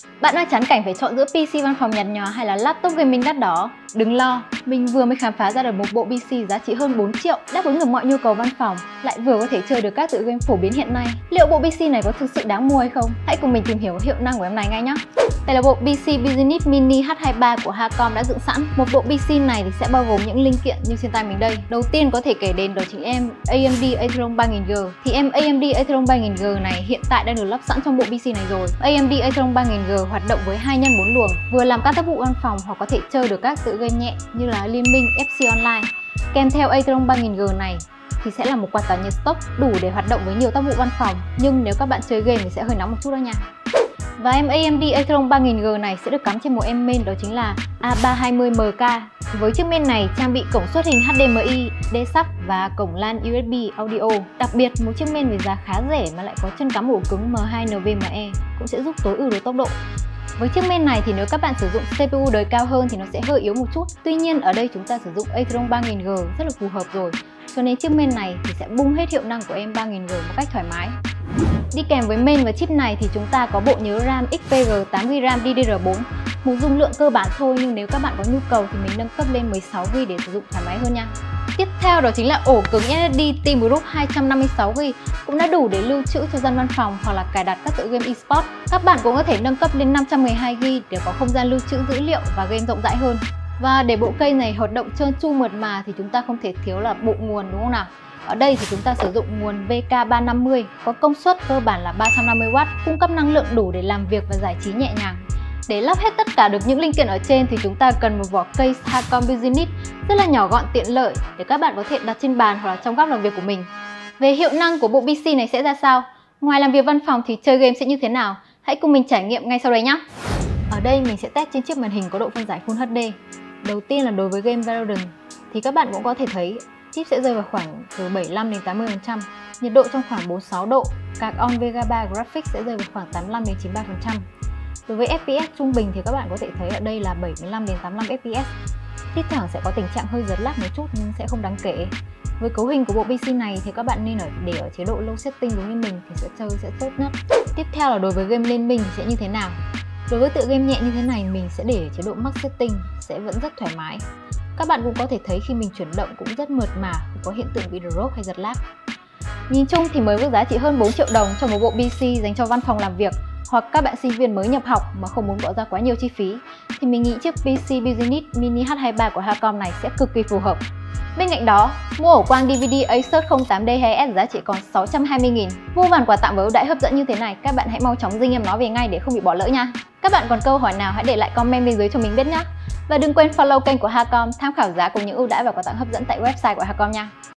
Bạn đang chán cảnh phải chọn giữa PC văn phòng nhạt nhòa hay là laptop gaming đắt đỏ? Đừng lo, mình vừa mới khám phá ra được một bộ PC giá trị hơn 4 triệu, đáp ứng được mọi nhu cầu văn phòng, lại vừa có thể chơi được các tựa game phổ biến hiện nay. Liệu bộ PC này có thực sự đáng mua hay không? Hãy cùng mình tìm hiểu hiệu năng của em này ngay nhé. Đây là bộ PC Business Mini H23 của Hacom đã dựng sẵn. Một bộ PC này thì sẽ bao gồm những linh kiện như trên tay mình đây. Đầu tiên có thể kể đến đó chính em AMD Atheron 3000G. Thì em AMD Atheron 3000G này hiện tại đang được lắp sẵn trong bộ PC này rồi. AMD Atheron 3000G hoạt động với 2 x 4 luồng, vừa làm các tác vụ văn phòng hoặc có thể chơi được các tựa game nhẹ như là Liên Minh, FC Online. Kèm theo Atheron 3000G này thì sẽ là một quạt tản nhiệt stock đủ để hoạt động với nhiều tác vụ văn phòng, nhưng nếu các bạn chơi game thì sẽ hơi nóng một chút đó nha. Và em AMD Atheron 3000G này sẽ được cắm trên một em main đó chính là A320MK. Với chiếc main này trang bị cổng xuất hình HDMI, DSAC và cổng LAN USB audio. Đặc biệt, một chiếc main với giá khá rẻ mà lại có chân cắm ổ cứng M2 NVMe cũng sẽ giúp tối ưu được tốc độ. Với chiếc main này thì nếu các bạn sử dụng CPU đời cao hơn thì nó sẽ hơi yếu một chút. Tuy nhiên ở đây chúng ta sử dụng Atheron 3000G rất là phù hợp rồi, cho nên chiếc main này thì sẽ bung hết hiệu năng của em 3000G một cách thoải mái. Đi kèm với main và chip này thì chúng ta có bộ nhớ RAM XPG 8GB RAM DDR4. Một dung lượng cơ bản thôi, nhưng nếu các bạn có nhu cầu thì mình nâng cấp lên 16GB để sử dụng thoải mái hơn nha. Tiếp theo đó chính là ổ cứng SSD Team Group 256GB, cũng đã đủ để lưu trữ cho dân văn phòng hoặc là cài đặt các tựa game eSports. Các bạn cũng có thể nâng cấp lên 512GB để có không gian lưu trữ dữ liệu và game rộng rãi hơn. Và để bộ cây này hoạt động trơn tru mượt mà thì chúng ta không thể thiếu là bộ nguồn, đúng không nào? Ở đây thì chúng ta sử dụng nguồn VK350 có công suất cơ bản là 350W, cung cấp năng lượng đủ để làm việc và giải trí nhẹ nhàng. Để lắp hết tất cả được những linh kiện ở trên thì chúng ta cần một vỏ case Hacom Business rất là nhỏ gọn tiện lợi để các bạn có thể đặt trên bàn hoặc là trong góc làm việc của mình. Về hiệu năng của bộ PC này sẽ ra sao? Ngoài làm việc văn phòng thì chơi game sẽ như thế nào? Hãy cùng mình trải nghiệm ngay sau đây nhé! Ở đây mình sẽ test trên chiếc màn hình có độ phân giải Full HD. Đầu tiên là đối với game Valorant thì các bạn cũng có thể thấy chip sẽ rơi vào khoảng từ 75 đến 80%, nhiệt độ trong khoảng 46 độ, card on Vega 3 Graphics sẽ rơi vào khoảng 85 đến 93%. Đối với FPS trung bình thì các bạn có thể thấy ở đây là 75 đến 85 FPS. Thi thoảng sẽ có tình trạng hơi giật lag một chút nhưng sẽ không đáng kể. Với cấu hình của bộ PC này thì các bạn nên để ở chế độ low setting giống như mình thì sẽ chơi sẽ tốt nhất. Tiếp theo là đối với game Liên Minh thì sẽ như thế nào? Đối với tựa game nhẹ như thế này mình sẽ để chế độ max setting, sẽ vẫn rất thoải mái. Các bạn cũng có thể thấy khi mình chuyển động cũng rất mượt mà, không có hiện tượng bị drop hay giật lag. Nhìn chung thì mới với giá trị hơn 4 triệu đồng cho một bộ PC dành cho văn phòng làm việc hoặc các bạn sinh viên mới nhập học mà không muốn bỏ ra quá nhiều chi phí thì mình nghĩ chiếc PC Business Mini H23 của Hacom này sẽ cực kỳ phù hợp. Bên cạnh đó, mua ổ quang DVD Asus 08D 2S giá trị còn 620.000. Vô vàn quà tặng với ưu đãi hấp dẫn như thế này, các bạn hãy mau chóng dinh em nó về ngay để không bị bỏ lỡ nha. Các bạn còn câu hỏi nào hãy để lại comment bên dưới cho mình biết nhé. Và đừng quên follow kênh của Hacom, tham khảo giá cùng những ưu đãi và quà tặng hấp dẫn tại website của Hacom nha.